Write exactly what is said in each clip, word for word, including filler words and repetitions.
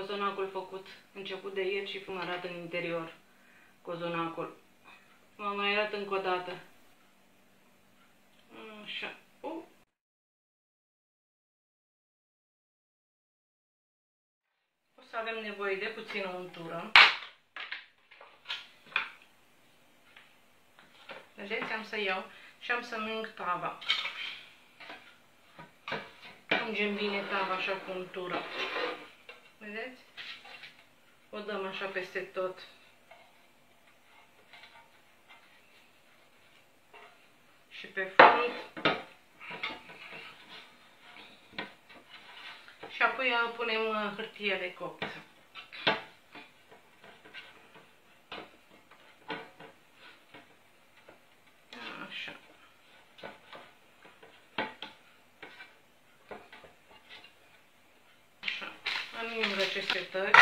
cozonacul făcut început de ieri și cum arată în interior cozonacul. M-am mai arăt încă o dată. Așa. Uh. O să avem nevoie de puțină untură. Vedeți? Am să iau și am să mâng tava. Ungem bine tava așa cu untură. Vedeți? O dăm așa peste tot. Și pe fund. Și apoi punem hârtie de copt. Așa. Așa. Înjung aceste tări.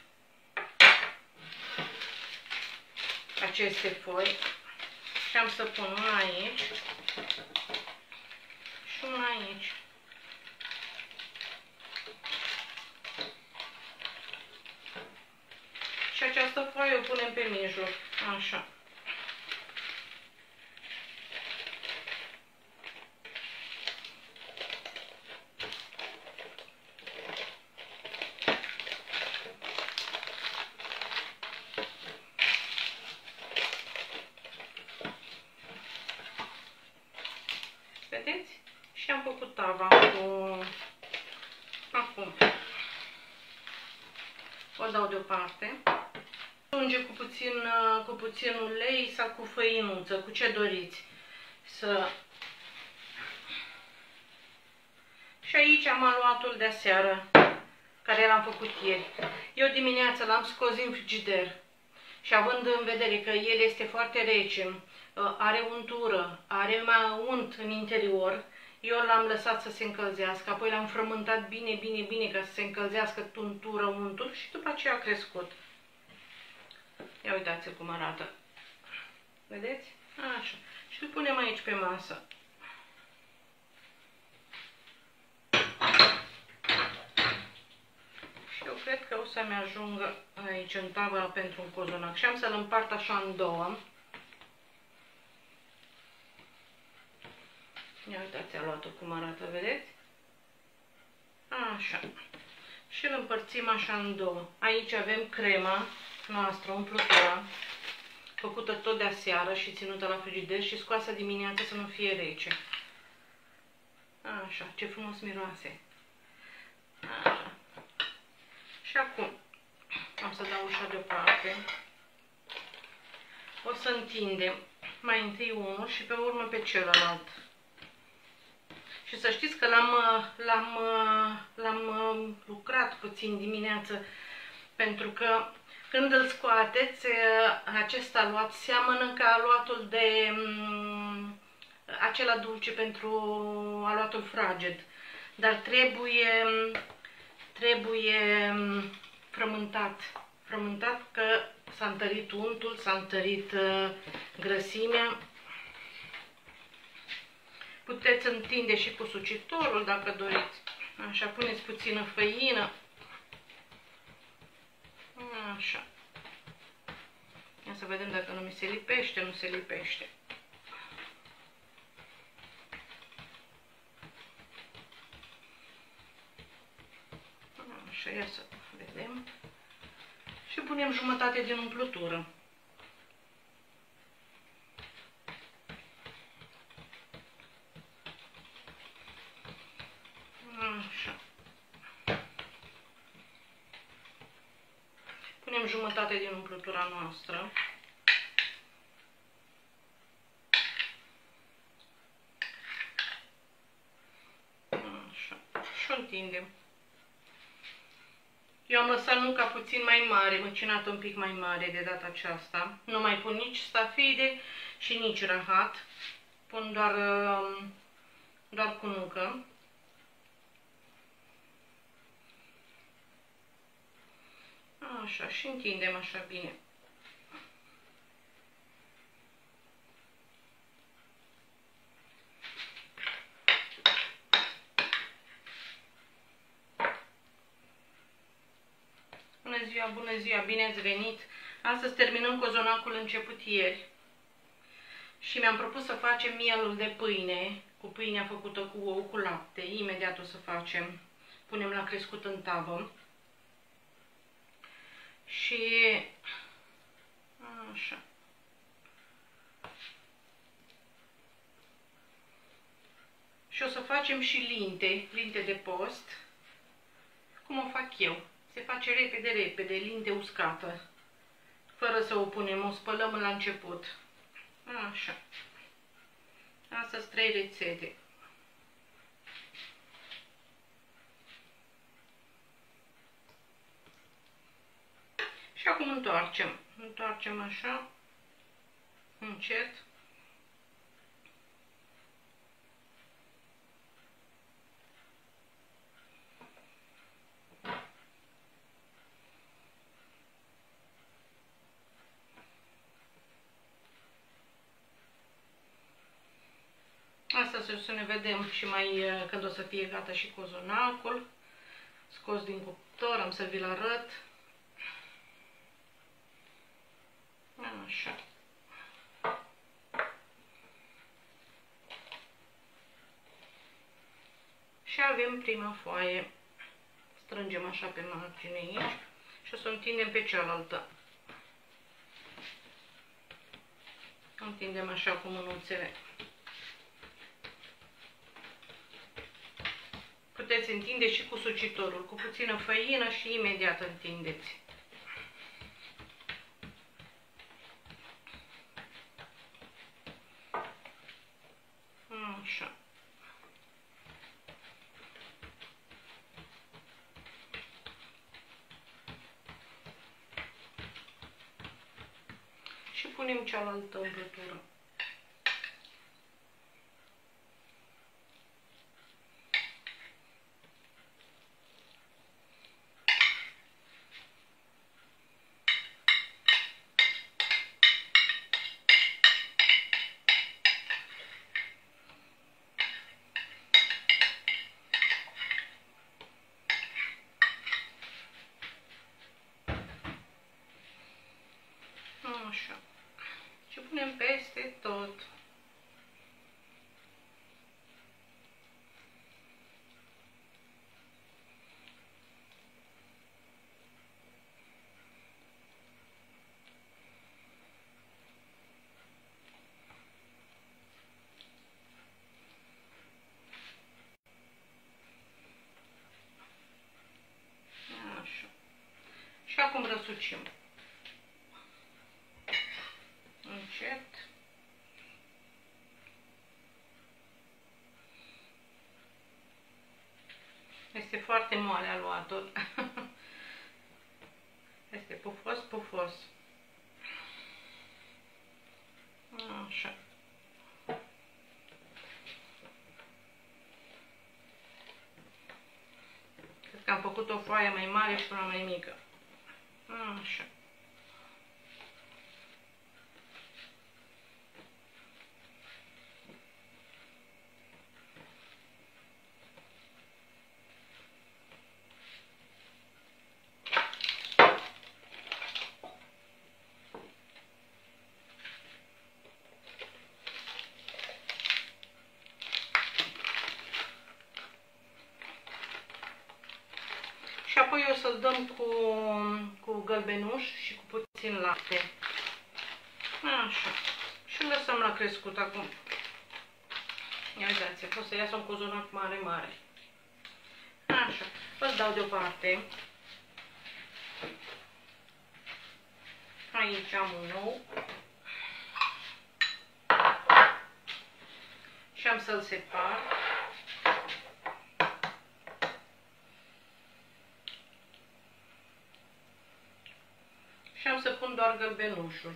Aceste foi. Și am să pun una aici și una aici. Și această foaie o punem pe mijloc. Așa. Vedeți? Și am făcut tava cu... Acum o dau deoparte. Unge cu puțin, cu puțin ulei sau cu făinuță, cu ce doriți. Să... Și aici am aluatul de aseară, care l-am făcut ieri. Eu dimineața l-am scos din frigider și având în vedere că el este foarte rece, are untură, are mai unt în interior, eu l-am lăsat să se încălzească, apoi l-am frământat bine, bine, bine ca să se încălzească tuntură, untul și după aceea a crescut. Ia uitați cum arată. Vedeți? Așa. Și îl punem aici pe masă. Și eu cred că o să-mi ajungă aici în tavă pentru un cozonac. Și am să-l împart așa în două. Ia uitați aluatul cum arată, vedeți? Așa. Și îl împărțim așa în două. Aici avem crema noastră umplută, făcută tot de aseară și ținută la frigider și scoasă dimineața să nu fie rece. Așa, ce frumos miroase. Așa. Și acum am să dau ușa deoparte. O să întindem mai întâi unul și pe urmă pe celălalt. Și să știți că l-am lucrat puțin dimineață, pentru că când îl scoateți, acest aluat seamănă ca aluatul de acela dulce pentru aluatul fraged. Dar trebuie, trebuie frământat. Frământat că s-a întărit untul, s-a întărit grăsimea. Puteți întinde și cu sucitorul dacă doriți. Așa, puneți puțină făină. Așa. Ia să vedem dacă nu mi se lipește, nu se lipește. Așa, ia să vedem. Și punem jumătate din umplutură. Așa. Punem jumătate din umplutura noastră. Așa. Și o întindem. Eu am lăsat nuca puțin mai mare, măcinată un pic mai mare de data aceasta. Nu mai pun nici stafide și nici rahat. Pun doar, doar cu nucă. Așa, și întindem așa bine. ziua, bună ziua, bine ați venit! Astăzi terminăm cozonacul început ieri și mi-am propus să facem mielul de pâine, cu pâinea făcută cu ou cu lapte. Imediat o să facem, punem la crescut în tavă. Și așa. Și o să facem și linte, linte de post, cum o fac eu. Se face repede, repede, linte uscată, fără să o punem, o spălăm la început. Așa. Astăzi trei rețete. Și acum întoarcem. Întoarcem așa, încet. Astăzi o să ne vedem și mai când o să fie gata și cozonacul. Scos din cuptor, am să vi-l arăt. Așa. Și avem prima foaie. Strângem așa pe margine aici și o să o întindem pe cealaltă. Întindem așa cu mânuțele. Puteți întinde și cu sucitorul, cu puțină făină și imediat întindeți. Așa. Și punem cealaltă împrătură. Așa. Și punem peste tot. Așa. Și acum răsucim. Încet. Este foarte moale aluatul. Este pufos, pufos. Așa. Cred că am făcut o foaie mai mare și una mai mică. Așa. Și apoi o să-l dăm cu, cu gălbenuș și cu puțin lapte. Așa. Și îl lăsăm la crescut acum. Ia uitați, o să iasă un cozonac mare, mare. Așa. Îl dau deoparte. Aici am un nou. Și am să-l separ. Și am să pun doar gălbenușul.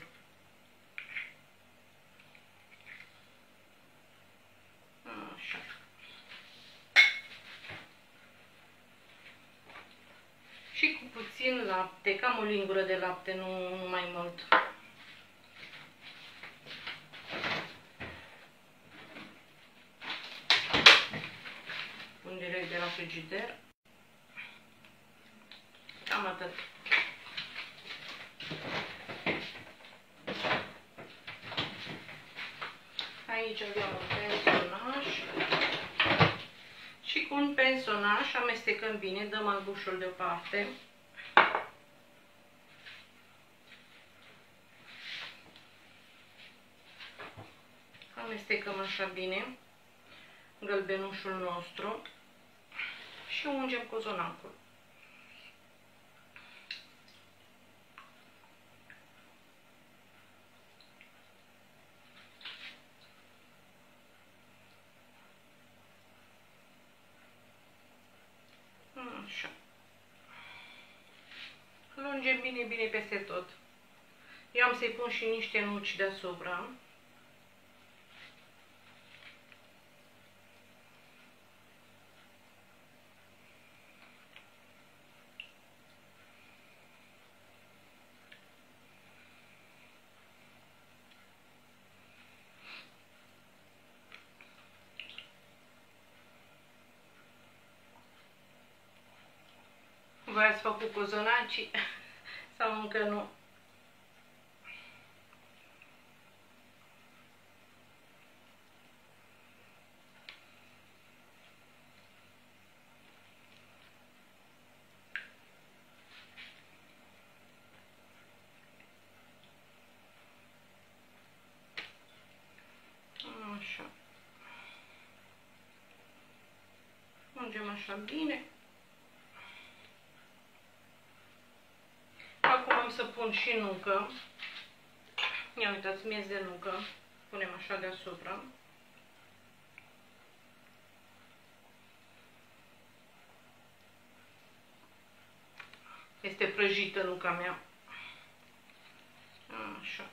Așa. Și cu puțin lapte, cam o lingură de lapte, nu, nu mai mult. Pun direct de la frigider. Cam atât. aici avem un pensonaș și cu un pensonaș amestecăm bine, dăm albușul deoparte. Amestecăm așa bine gălbenușul nostru și ungem cozonacul. Așa. Îl ungem bine, bine peste tot. Eu am să-i pun și niște nuci deasupra. Voi ați făcut cozonaci sau încă nu? Așa. Ungem așa bine. Acum am să pun și nucă. Ia uitați, miez de nucă. Punem așa deasupra. Este prăjită nuca mea. Așa.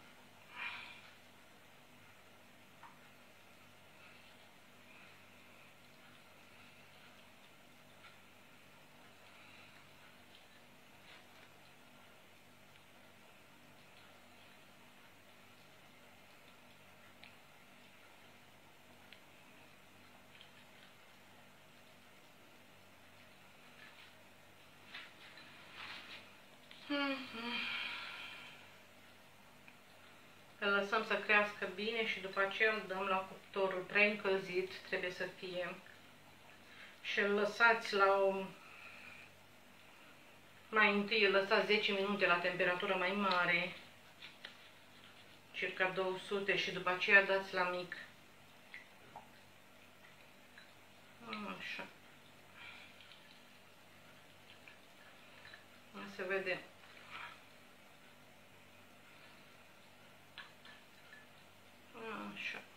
Îl lăsăm să crească bine și după aceea îl dăm la cuptorul preîncălzit, trebuie să fie. Și îl lăsați la o... Mai întâi îl lăsați zece minute la temperatură mai mare, circa două sute, și după aceea dați la mic. Așa. Se vede. Așa.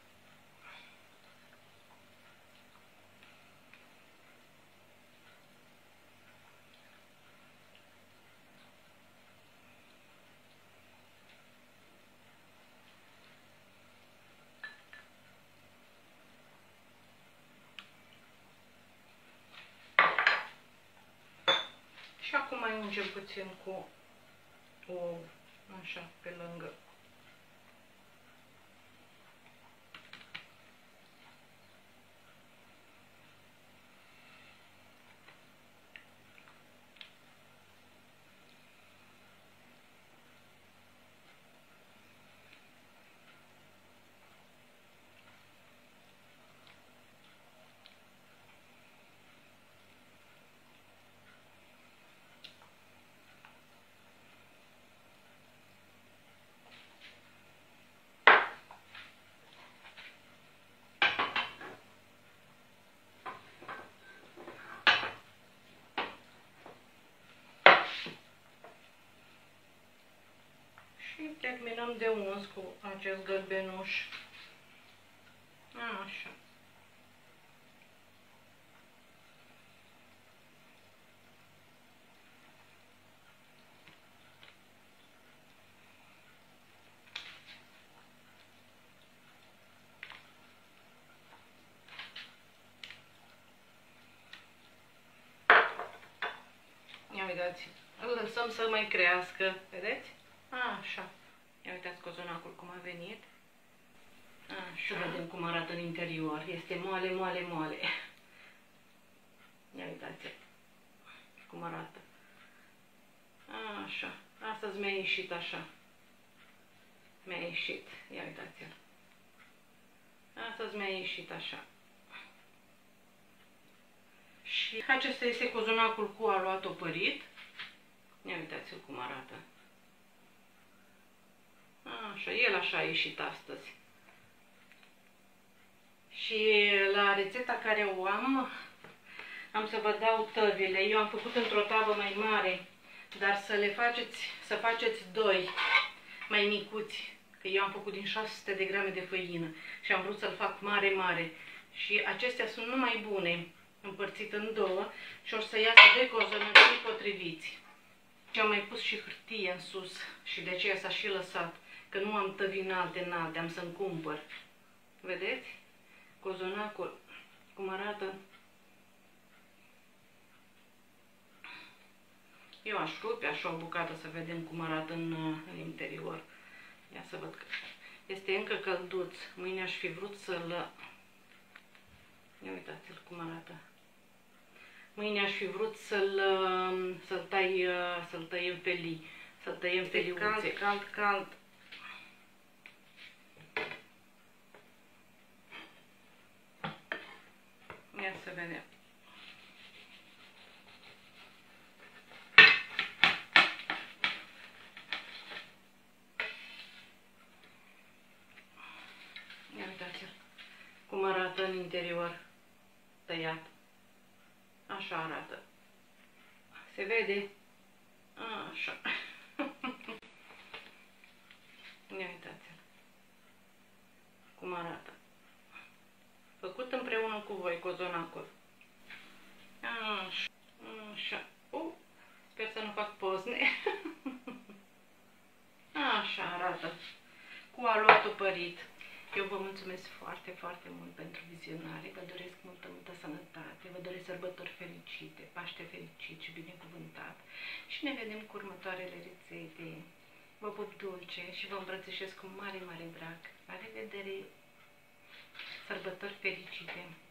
Și acum mai ungem puțin cu ou, așa, pe lângă. Și terminăm de uns cu acest gălbenuș. Așa. Ia uitați, îl lăsăm să mai crească, vedeți? Așa. Ia uitați cozonacul cum a venit. Așa. Vedem cum arată în interior. Este moale, moale, moale. Ia uitați cum arată. Așa. Astăzi mi-a ieșit așa. Mi-a ieșit. Ia uitați-l. Astăzi mi-a ieșit așa. Și acesta este cozonacul cu aluat opărit. Ia uitați-l cum arată. Așa, el așa a ieșit astăzi. Și la rețeta care o am, am să vă dau tăvile. Eu am făcut într-o tavă mai mare, dar să le faceți, să faceți doi mai micuți. Că eu am făcut din șase sute de grame de făină și am vrut să-l fac mare, mare. Și acestea sunt numai bune, împărțit în două și o să iasă de cozonăcii potriviți. Și am mai pus și hârtie în sus și de aceea s-a și lăsat, că nu am tăvi înalte, înalte, am să-mi cumpăr. Vedeți? Cozonacul, cum arată. Eu aș rupe așa o bucată să vedem cum arată în, în interior. Ia să văd că este încă călduț. Mâine aș fi vrut să-l... Ia uitați-l cum arată. Mâine aș fi vrut să-l să-l tai, să-l tăiem felii, să-l tăiem feliuțe. Cald, cald, cald. Ia să vedem. Ia uitați-l cum arată în interior tăiat. Așa arată. Se vede? Așa. Ia uitați-l cum arată. Făcut împreună cu voi cozonacul. Așa. Așa. Uh, sper să nu fac pozne. Așa arată. Cu aluatul părit. Eu vă mulțumesc foarte, foarte mult pentru vizionare. Vă doresc multă, multă sănătate. Vă doresc sărbători fericite, Paște fericit și binecuvântat. Și ne vedem cu următoarele rețete. Vă pup dulce și vă îmbrățișez cu mare, mare drag. La revedere! Sărbători fericite!